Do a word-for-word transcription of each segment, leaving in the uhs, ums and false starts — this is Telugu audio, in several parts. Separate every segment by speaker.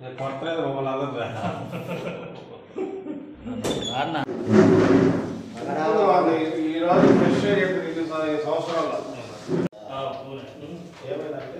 Speaker 1: కొట్టలేదు రూపాయలు ఈరోజు ఫ్రెష్ రెండు సంవత్సరాలు ఏమైందంటే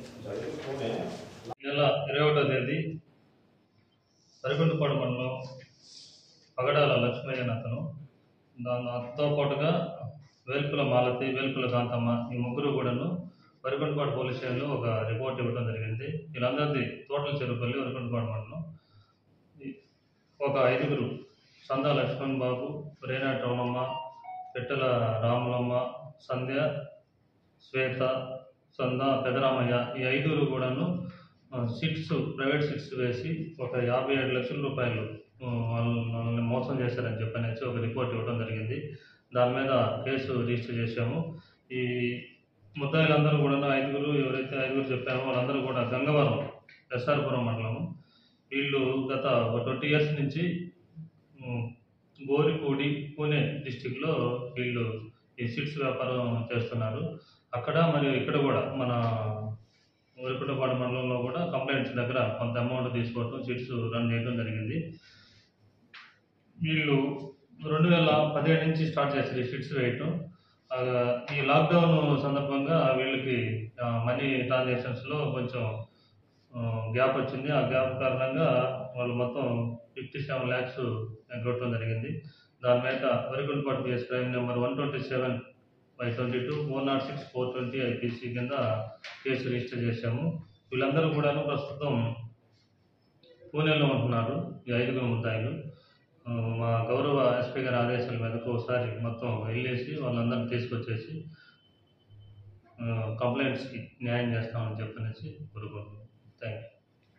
Speaker 2: నెల ఇరవై ఒకటో తేదీ వరికుంటపాడు మండలం పగడాల లక్ష్మయ్య అతను దాంతో పాటుగా వేల్పుల మాలతి వేల్పుల కాంతమ్మ ఈ ముగ్గురు కూడాను వరికుంటపాడు పోలీస్ స్టేషన్లో ఒక రిపోర్ట్ ఇవ్వడం జరిగింది. వీళ్ళందరిది తోటల చెరుపల్లి వరికుంటపాడు మండలం. ఒక ఐదుగురు సందా లక్ష్మణ్ బాబు, రేనాటి రమణమ్మ, పెట్టెల రాములమ్మ, సంధ్య, శ్వేత, సందా పెదరామయ్య ఈ ఐదుగురు కూడాను సిట్స్ ప్రైవేట్ సిట్స్ వేసి ఒక యాభై ఏడు లక్షల రూపాయలు వాళ్ళని మోసం చేశారని చెప్పనేసి ఒక రిపోర్ట్ ఇవ్వడం జరిగింది. దాని మీద కేసు రిజిస్టర్ చేశాము. ఈ ముద్దాయిలందరూ కూడా ఐదుగురు ఎవరైతే ఐదుగురు చెప్పామో వాళ్ళందరూ కూడా గంగవరం ఎస్ఆర్పురం మండలము. వీళ్ళు గత ఒక ట్వంటీ ఇయర్స్ నుంచి గోరిపూడి పూణే డిస్టిక్లో వీళ్ళు ఈ సిట్స్ వ్యాపారం చేస్తున్నారు. అక్కడ మరియు ఇక్కడ కూడా మన వరికుంటపాడు మండలంలో కూడా కంప్లైంట్స్ దగ్గర కొంత అమౌంట్ తీసుకోవడం సిట్స్ రన్ చేయడం జరిగింది. వీళ్ళు రెండు వేల పదిహేడు నుంచి స్టార్ట్ చేస్తారు ఈ సిట్స్ వేయటం. ఈ లాక్డౌన్ సందర్భంగా వీళ్ళకి మనీ ట్రాన్సాక్షన్స్లో కొంచెం గ్యాప్ వచ్చింది. ఆ గ్యాప్ కారణంగా వాళ్ళు మొత్తం ఫిఫ్టీ సెవెన్ ల్యాక్స్ ఎగ్గొట్టడం జరిగింది. దాని మీద Varikuntapadu PS crime number one twenty seven by twenty two four nought six four twenty IPC కింద కేసు రిజిస్టర్ చేశాము. వీళ్ళందరూ కూడా ప్రస్తుతం పూణేలో ఉంటున్నారు. ఈ ఐదుగురు ముద్దాయిలు మా గౌరవ ఎస్పీ గారి ఆదేశాల మీదకు ఒకసారి మొత్తం వెళ్ళేసి వాళ్ళందరినీ తీసుకొచ్చేసి కంప్లైంట్స్కి న్యాయం చేస్తామని చెప్పనేసి కోరుకుంటున్నాం. Thank you.